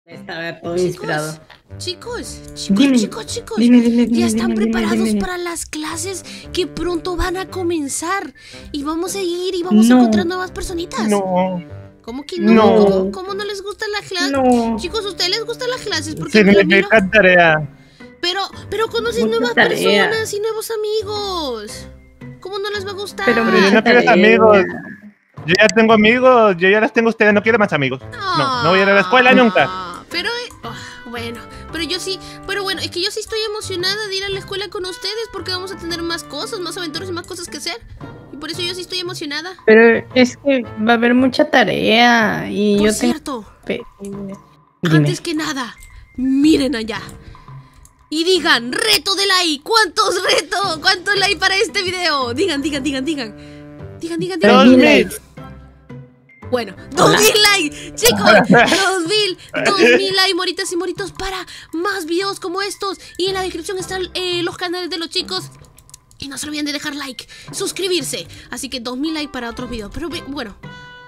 Estaba todo inspirado. Chicos, Dime, dime, ya están dime, preparados dime. para las clases que pronto van a comenzar. Y vamos a ir y vamos a No. encontrar nuevas personitas. No, ¿Cómo que no? No. ¿Cómo no les gustan las clases? No. Chicos, ¿a ustedes les gustan las clases? Porque a mí significa tarea. pero conocen Mucha nuevas tarea. personas y nuevos amigos. ¿Cómo no les va a gustar? Pero Pero yo no quiero amigos. Yo ya tengo amigos, yo ya los tengo, ustedes no quieren más amigos. No voy a ir a la escuela nunca. Pero, bueno, pero yo sí, pero bueno, es que yo sí estoy emocionada de ir a la escuela con ustedes porque vamos a tener más cosas, más aventuras y más cosas que hacer. Y por eso yo sí estoy emocionada. Pero es que va a haber mucha tarea y Por yo tengo... cierto, Dime. antes que nada, miren allá. Y digan, reto de like. ¿Cuántos like para este video? Digan. 3.000 likes. Bueno, 2000 likes, chicos, 2000 likes, moritas y moritos, para más videos como estos. Y en la descripción están los canales de los chicos. Y no se olviden de dejar like, suscribirse. Así que 2000 likes para otros videos. Pero bueno,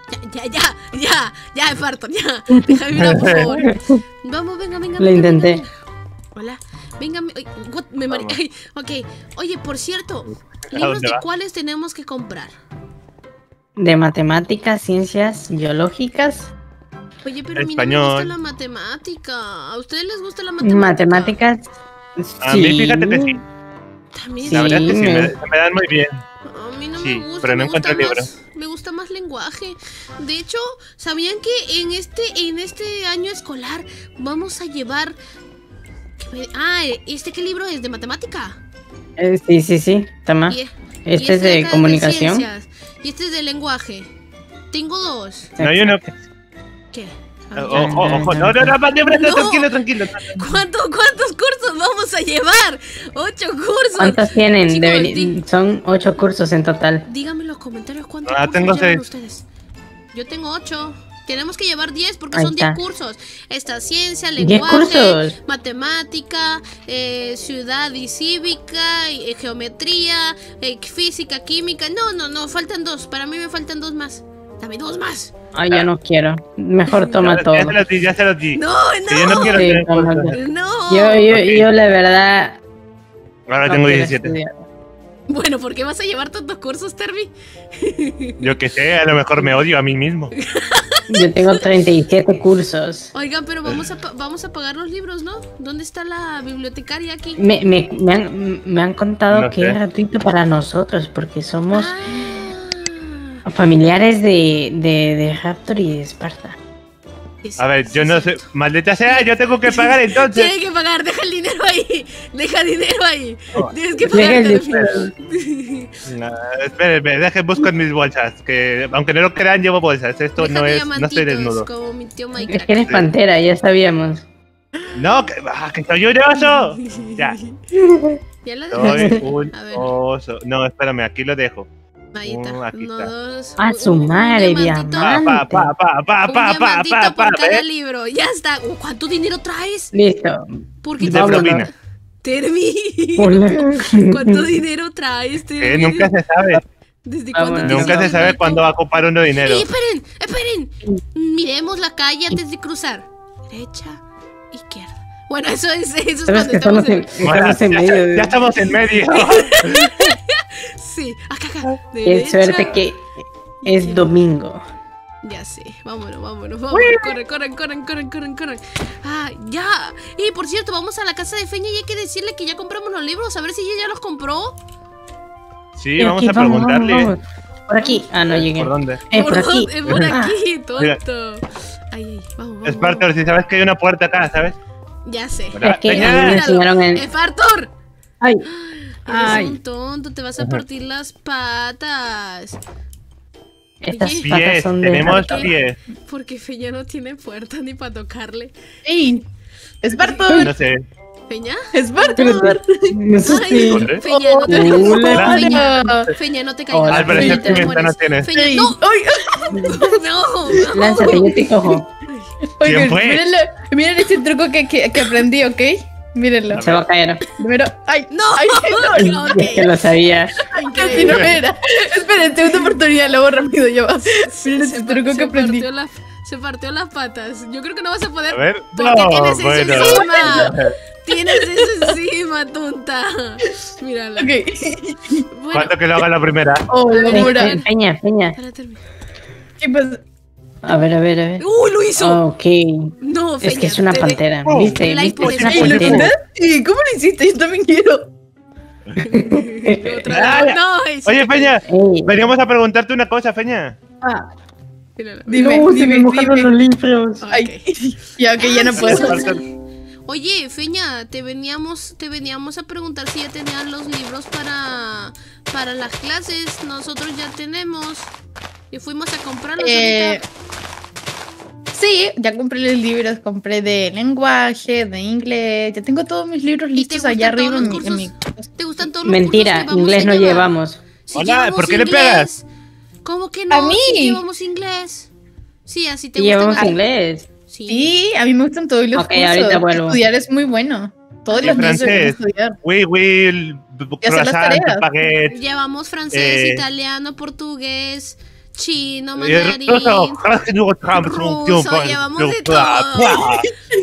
ya, Farton, ya. Déjame mirar, por favor. Vamos, venga. Lo intenté. venga. Hola, venga, me mareé. Ay, ok, oye, por cierto, ¿libros dónde de va? cuáles tenemos que comprar? De matemáticas, ciencias biológicas. Oye, pero a mí no me Español. gusta la matemática. ¿A ustedes les gusta la matemática? Matemáticas. A mí fíjate que sí. También. Sí. La verdad es que sí, me- me dan muy bien. A mí no Sí, me gusta. pero no me encuentro gusta el libro. Me gusta más lenguaje. De hecho, ¿sabían que en este año escolar vamos a llevar... ¿qué libro es? ¿De matemática? Sí. Toma. Y- Este y es de acá comunicación. ciencias. Y este es de lenguaje. Tengo dos. No hay uno que... ¿Qué? A ver, Ojo, no, No. tranquilo. ¿Cuántos cursos vamos a llevar? 8 cursos. ¿Cuántos tienen? Chicos, Son 8 cursos en total. Díganme en los comentarios cuántos Ah, cursos tengo llevan 6. ustedes. Yo tengo 8. Tenemos que llevar 10 porque Ahí son 10 está. cursos. Esta ciencia, 10 lenguaje, cursos. matemática, ciudad y cívica, geometría, física, química. No, faltan 2. Para mí me faltan 2 más. Dame 2 más. Ay, yo no quiero. Mejor toma todo. Ya se los di. No, Que yo no quiero Sí, tener toma cosas. todo. no. Yo la verdad. Ahora no tengo quiero 17. estudiar. Bueno, ¿por qué vas a llevar tantos cursos, Terby? Yo que sé, a lo mejor me odio a mí mismo. Yo tengo 37 cursos. Oigan, pero vamos a pagar los libros, ¿no? ¿Dónde está la bibliotecaria aquí? Me han contado No que sé. es gratuito para nosotros porque somos Ah. familiares de Raptor y de Esparta. A ver, yo no sé, maldita sea, yo tengo que pagar entonces. Tienes que pagar, deja el dinero ahí. Deja dinero ahí. Oh. Tienes que Deja pagar. el Terby. No, espérenme, dejen busco en mis bolsas, que aunque no lo crean llevo bolsas, esto Deja no de es, no estoy diamantitos, desnudo. como mi tío Es Minecraft. que eres pantera, ya sabíamos. No, que soy un oso. Ya, Ya la soy dejaste. un A ver, oso. No, espérame, aquí lo dejo. ahí está. aquí Uno, está. dos. A su madre, diamantito. diamante. Un diamantito por cada ¿ves? libro. Ya está. ¿Cuánto dinero traes? Listo. ¿Por qué De Vámonos. propina. Terby. Hola. ¿Cuánto dinero traes, Terby? Nunca se sabe. ¿Desde Vámonos. cuándo Nunca tienes se sabe tanto? cuándo va a ocupar uno dinero. ¡Ey, esperen! Miremos la calle antes de cruzar. Derecha, izquierda. Bueno, eso es Sabes cuando que estamos en... Bueno, estamos en ya, medio. ya estamos en medio. Sí, acá. Qué Derecha. suerte que es domingo. Ya sé, vámonos. Corran. Ah, ya. Y por cierto, vamos a la casa de Feña y hay que decirle que ya compramos los libros. A ver si ella ya los compró. Sí, vamos Aquí, a preguntarle. vamos. Por aquí. Ah, no llegué. ¿Por dónde? Por aquí. dónde? Por Ah, aquí, tonto. Ay, vamos. Espartor, si sabes que hay una puerta acá, ¿sabes? Ya sé. Hola, Es que Feña. a mí me Míralo. enseñaron en... ¡Espartor! Ay, Eres un ay. tonto, te vas a partir las patas. Estas Oye. patas Pies, son de... tenemos Raptor. pies. Porque Feña no tiene puerta ni para tocarle. ¡Ey! ¡Espartor! No sé. ¿Feña? ¡Espartor! No sé Ay, si- ¿Dónde? Feña, no te Hola. caigas. Feña, no te caigas. Hola, Al Feña, parecer te tu ventana mueres. tiene. Feña, ¡Ey! no, ¡Ay! no. Lánzate, yo te cojo. ¿Quién Oigan, fue? miren este truco que aprendí, ¿ok? Mírenlo. Se va a caer. Primero, ¡ay! No, ¡Ay, no, Es que lo sabía. Casi no era. Esperen, segunda oportunidad, lo hago rápido, ya va. Miren este truco que aprendí. Se partió las patas. Yo creo que no vas a poder. A ver. Porque No, tienes eso bueno. encima. Tienes eso encima, tonta. Mírala. Ok. Bueno, ¿Cuánto que lo haga la primera? Oh, A ver, Laura. Peña. para terminar. ¿Qué pasa? A ver. ¡Uy, lo hizo! Ok. No, Feña. Es que es una pantera. Oh. ¿Viste? Like por Es eso. una Ey, ¿lo pantera. intentaste? ¿Cómo lo hiciste? Yo también quiero. Otra vez. No, es- Oye, Feña, Ey. veníamos a preguntarte una cosa, Feña. Mírala. Dime, No, se me dime, mojaron dime. los libros. Ok. Ay, ya, ok, ya no sí, puedo. sí. Oye, Feña, te veníamos a preguntar si ya tenían los libros para las clases. Nosotros ya tenemos. Y fuimos a comprarlos ahorita. Sí, ya compré los libros, compré de lenguaje, de inglés, ya tengo todos mis libros ¿Y te listos gustan allá todos arriba los en mi... cursos? ¿Te gustan todos los Mentira, cursos que vamos inglés a no llevar? llevamos. Sí, Hola, llevamos ¿por qué le inglés. pegas? ¿Cómo que no? A mí. Sí, llevamos inglés. Sí, así te Y llevamos gustan. inglés. Sí. Sí, a mí me gustan todos los Ok, cursos. ahorita vuelvo. Estudiar es muy bueno. Todos En los días deberían francés. estudiar. Oui, Y hacer las croissant, tareas. baguette. Llevamos francés, Eh. italiano, portugués, chino, Ruso, mandarín. Ruso, llevamos de todo.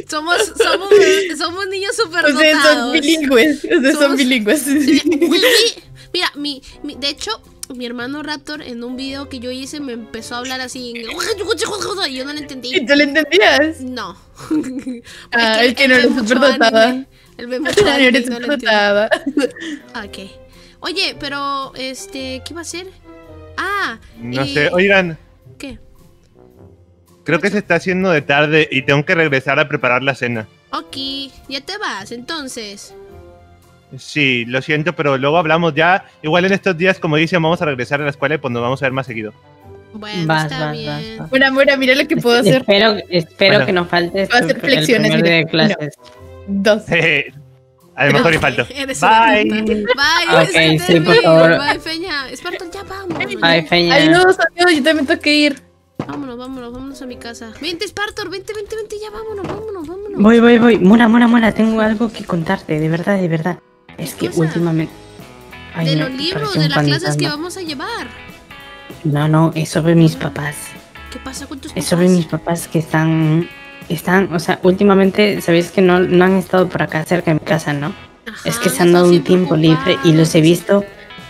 Somos niños súper Ustedes son bilingües. Ustedes son Somos- bilingües. Mira, de hecho, mi hermano Raptor en un video que yo hice me empezó a hablar así y yo no lo ¿Y entendí. tú lo entendías? No. Ah, Es es que no eres ve mucho superdotada. anime. Él ve mucho No anime y eres no lo entiende. superdotada. Ok. Oye, pero ¿qué iba a hacer? Ah, No sé, oigan, ¿qué? creo que se está haciendo de tarde y tengo que regresar a preparar la cena. Ok, ya te vas, entonces. Sí, lo siento, pero luego hablamos ya. Igual en estos días, como dicen, vamos a regresar a la escuela y pues nos vamos a ver más seguido. Bueno, Vas, está vas, bien. vas. Mira, mira lo que puedo hacer. Espero Bueno. que no falte Voy a hacer el flexiones, primer día de mira. clases. 2. A lo mejor y falto. Eres una Bye. tonta. Bye, Ok, es sí, por terrible. favor. Bye, Feña. Espartón, ya vámonos. Ay, Feña. Adiós, adiós, yo también tengo que ir. Vámonos a mi casa. Vente, Spartor, vente, ya vámonos. Voy. Mora, tengo algo que contarte, de verdad. Es que cosa? últimamente... Ay, De me los libros, pareció de un las clases que fantasma. vamos a llevar. No, es sobre mis papás. ¿Qué pasa con tus Es papás? sobre mis papás que están, o sea, últimamente, sabéis que no han estado por acá cerca de mi casa, ¿no? Ajá, Es que se han dado un tiempo libre y los he visto.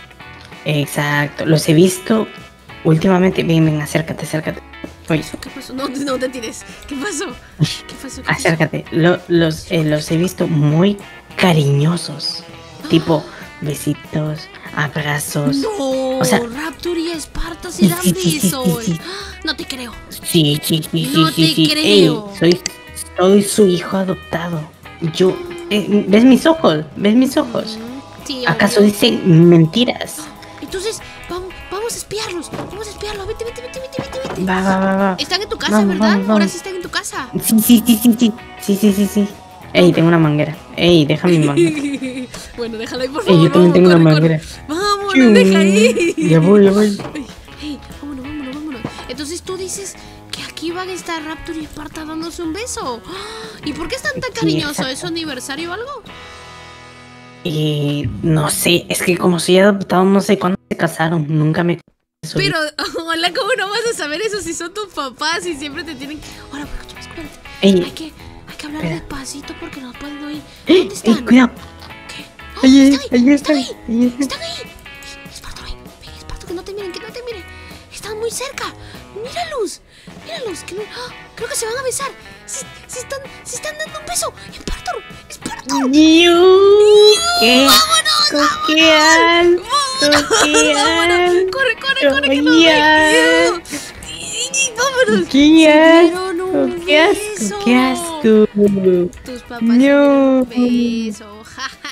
Exacto, los he visto últimamente. Ven, acércate. Oye, ¿Qué pasó? No te tires. ¿Qué pasó? acércate. Los he visto muy cariñosos. Tipo, besitos, abrazos. No, O sea- Raptor y Esparta se dan Sí. besos. No te creo. Sí. No te creo. Ey, soy su hijo adoptado. Yo, ¿ves mis ojos? Sí, ¿Acaso obvio. dicen mentiras? Entonces, vamos a espiarlos. Vete. Va. Están en tu casa, Vamos, ¿verdad? vamos. Ahora sí están en tu casa. Sí. Ey, tengo una manguera. Ey, deja mi manguera. Bueno, déjala ahí, por favor. Ey, yo también tengo una corre. manguera. Vamos, no deja ahí. Ya voy. Ey, vámonos. Entonces tú dices que aquí van a estar Raptor y Esparta dándose un beso. ¡Ah! ¿Y por qué están tan Sí, cariñosos? exacto. ¿Es su aniversario o algo? No sé, es que como soy adoptado, no sé cuándo se casaron. Nunca me... Pero, hola, ¿cómo no vas a saber eso si son tus papás y siempre te tienen que... Ahora, espérate. Ey, Hay que hablar espera. despacito porque nos pueden oír. ¿Dónde están? cuidado. ¿Qué? ¡Oh, Ahí están ahí! están. ¡Están ahí! Esparto, ven, Esparto, que no te miren. Están muy cerca. Míralos, que no... ¡Ah! Creo que se van a besar. Se están dando un beso. Esparto. ¿Qué? Coquean. Corre, que nos ven. Vámonos. ¿Qué Dieron un asco? beso. ¿Qué asco? Tus papás No. se dieron un beso. Ja,